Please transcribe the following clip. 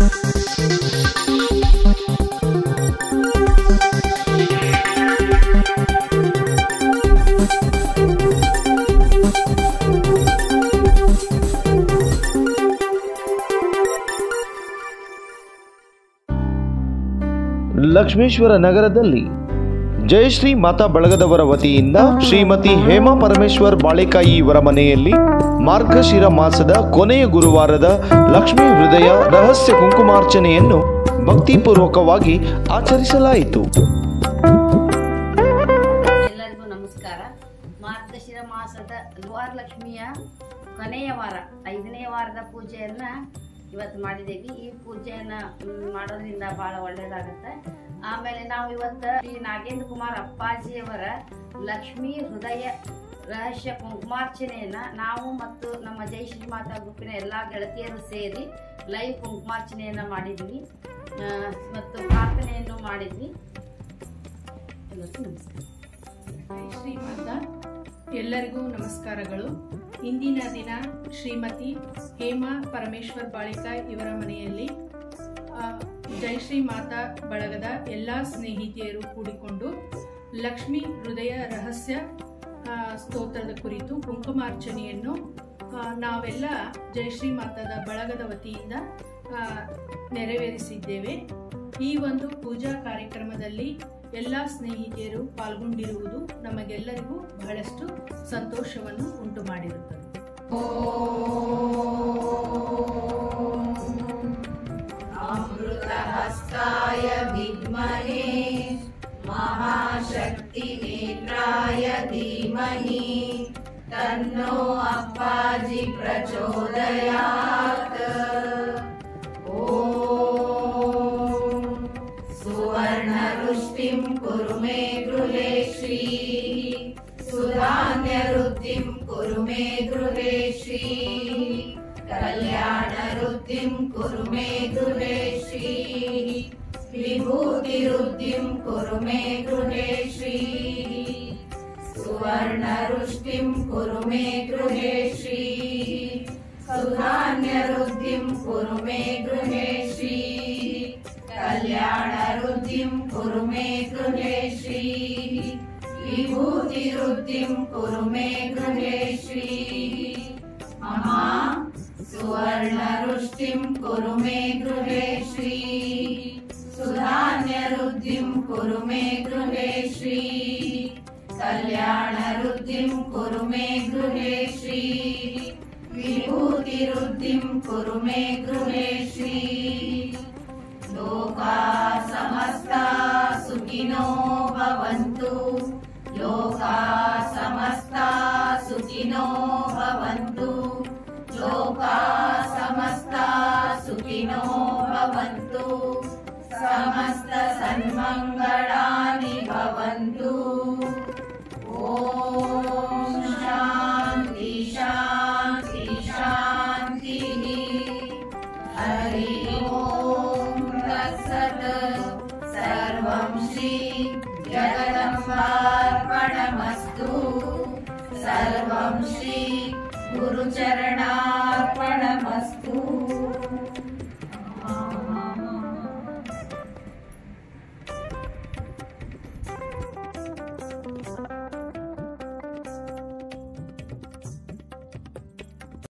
ಲಕ್ಷ್ಮೇಶ್ವರ ನಗರದಲ್ಲಿ ಜಯಶ್ರೀ ಮಾತಾ ಬಳಗದವರ ವತಿಯಿಂದ ಶ್ರೀಮತಿ ಹೇಮಾ ಪರಮೇಶ್ವರ್ ಬಾಳೆಕಾಯಿ ಇವರ ಮನೆಯಲ್ಲಿ ಮಾರ್ಗಶಿರ ಮಾಸದ ಕೊನೆಯ ಗುರುವಾರದ ಲಕ್ಷ್ಮೀ ಹೃದಯ ರಹಸ್ಯ ಕುಂಕುಮಾರ್ಚನೆಯನ್ನು ಭಕ್ತಿಪೂರ್ವಕವಾಗಿ ಆಚರಿಸಲಾಯಿತು. ಎಲ್ಲರಿಗೂ ನಮಸ್ಕಾರ. ಮಾರ್ಗಶಿರ ಮಾಸದ ಲಕ್ಷ್ಮಿಯ ಕೊನೆಯ ವಾರ 5ನೇ ವಾರದ ಪೂಜೆಯನ್ನ ಇವತ್ತು ಮಾಡಿದ್ದೇವೆ. ಈ ಪೂಜೆಯನ್ನ ಮಾಡೋದ್ರಿಂದ ಬಹಳ ಒಳ್ಳೇದಾಗುತ್ತೆ. ಆಮೇಲೆ ನಾವು ಇವತ್ತು ಶ್ರೀ ನಾಗೇಂದ್ರ ಕುಮಾರ್ ಅಪ್ಪಾಜಿಯವರ ಲಕ್ಷ್ಮೀ ಹೃದಯ ರಹಸ್ಯ ಕುಂಕುಮಾರ್ಚನೆಯನ್ನ ನಾವು ಮತ್ತು ನಮ್ಮ ಜಯಶ್ರೀ ಮಾತಾ ಗ್ರೂಪಿನ ಎಲ್ಲಾ ಗೆಳತಿಯರು ಸೇರಿ ಲೈವ್ ಕುಂಕುಮಾರ್ಚನೆಯನ್ನ ಮಾಡಿದ್ವಿ ಮತ್ತು ಪ್ರಾರ್ಥನೆಯನ್ನು ಮಾಡಿದ್ವಿ. ಎಲ್ಲರಿಗೂ ನಮಸ್ಕಾರ. ಶ್ರೀ ಮಾತಾ ಎಲ್ಲರಿಗೂ ನಮಸ್ಕಾರಗಳು. ಇಂದಿನ ದಿನ ಶ್ರೀಮತಿ ಹೇಮಾ ಪರಮೇಶ್ವರ್ ಬಾಳೆಕಾಯಿ ಇವರ ಮನೆಯಲ್ಲಿ ಜಯಶ್ರೀ ಮಾತಾ ಬಳಗದ ಎಲ್ಲ ಸ್ನೇಹಿತೆಯರು ಕೂಡಿಕೊಂಡು ಲಕ್ಷ್ಮೀ ಹೃದಯ ರಹಸ್ಯ ಸ್ತೋತ್ರದ ಕುರಿತು ಕುಂಕುಮಾರ್ಚನೆಯನ್ನು ನಾವೆಲ್ಲ ಜಯಶ್ರೀ ಮಾತಾದ ಬಳಗದ ವತಿಯಿಂದ ನೆರವೇರಿಸಿದ್ದೇವೆ. ಈ ಒಂದು ಪೂಜಾ ಕಾರ್ಯಕ್ರಮದಲ್ಲಿ ಎಲ್ಲ ಸ್ನೇಹಿತೆಯರು ಪಾಲ್ಗೊಂಡಿರುವುದು ನಮಗೆಲ್ಲರಿಗೂ ಬಹಳಷ್ಟು ಸಂತೋಷವನ್ನು ಉಂಟು ಮಾಡಿರುತ್ತದೆ. ಅಮೃತಹಸ್ತಾಯ ವಿದ್ಮಹೇ ಮಹಾಶಕ್ತಿ ನೇತ್ರಾಯ ಧೀಮಹಿ ತನ್ನೋ ಅಪ್ಪಾಜಿ ಪ್ರಚೋದಯಾತ್. ಸುವರ್ಣರುಷ್ಟಿಂ ಕುರು ಮೇ ಗೃಹೇ ಶ್ರೀ ಸುಧಾನ್ಯರುದ್ಧಿಂ ಕುರು ಮೇ ಗೃಹೇ ಶ್ರೀ ಕಲ್ಯಾಣರುದ್ಧಿಂ ಕುರು ಮೇ ಗೃಹೇ ಶ್ರೀ ವಿಭೂತಿರುದ್ಧಿಂ ಕುರು ಮೇ ಗೃಹೇ ಶ್ರೀ ಸುವರ್ಣರುಷ್ಟಿಂ ಕುರು ಮೇ ಗೃಹೇ ಶ್ರೀ ಸುಧಾನ್ಯರುದ್ಧಿಂ ಕುರು ಮೇ ಗೃಹೇ ಶ್ರೀ ಕಲ್ಯಾಣರುದ್ಧಿಂ ಕುರು ಮೇ ಗೃಹೇ ಶ್ರೀ ವಿಭೂತಿರುದ್ಧಿಂ ಕುರು ಮೇ ಗೃಹೇ ಶ್ರೀ ಮಹಾ ಸುವರ್ಣರುಷ್ಟಿಂ ಕುರು ಮೇ ಗೃಹೇ ಶ್ರೀ ಸುಧಾನ್ಯರುದ್ಧಿಂ ಕುರು ಮೇ ಗೃಹೇ ಶ್ರೀ ಕಲ್ಯಾಣರುದ್ಧಿಂ ಕುರು ಮೇ ಗೃಹೇ ಶ್ರೀ ವಿಭೂತಿರುದ್ಧಿಂ ಕುರು ಮೇ ಗೃಹೇ ಶ್ರೀ ಲೋಕಾ ಸಮಸ್ತಾ ಸುಖಿನೋ ಭವಂತು. ಲೋಕಾ ಸಮಸ್ತಾ ಸುಖಿನೋ ಭವಂತು. ಲೋಕಾ ಸಮಸ್ತಾ ಸುಖಿನೋ ಭವಂತು. ಸಮಸ್ತ ಸನ್ಮಂಗಳಾನಿ ಭವಂತು. ಓಂ ಶಾಂತಿ ಶಾಂತಿ ಶಾಂತಿ. ಹರಿ ಓಂ ತತ್ಸತ್. ಸರ್ವಂ ಶ್ರೀ ಜಗದಂಬಾರ್ಪಣಮಸ್ತು. ಸರ್ವಂ ಶ್ರೀ ಗುರುಚರಣಾ